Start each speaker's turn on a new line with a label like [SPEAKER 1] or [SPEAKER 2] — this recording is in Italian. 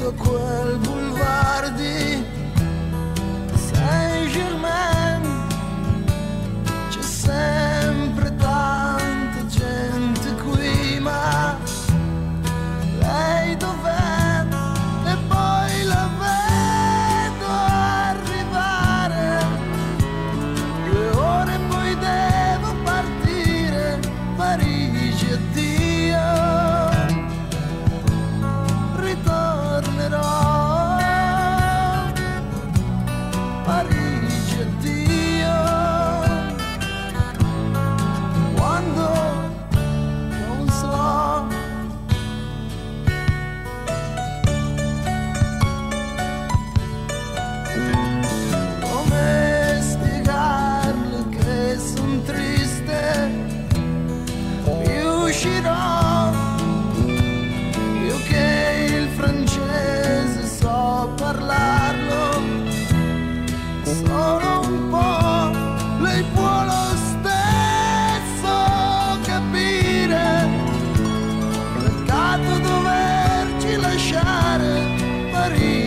[SPEAKER 1] a quel boulevard di Saint-Germain. C'è sempre tanta gente qui, ma lei dov'è? E poi la vedo arrivare, 2 ore poi devo partire. Parigi, addio, ritornerò. Parigi, addio, quando non so. Come spiegarle che son triste? Riuscirò, io che il francese so parlarlo solo un po', lei può lo stesso capire. Peccato doverci lasciare Parigi.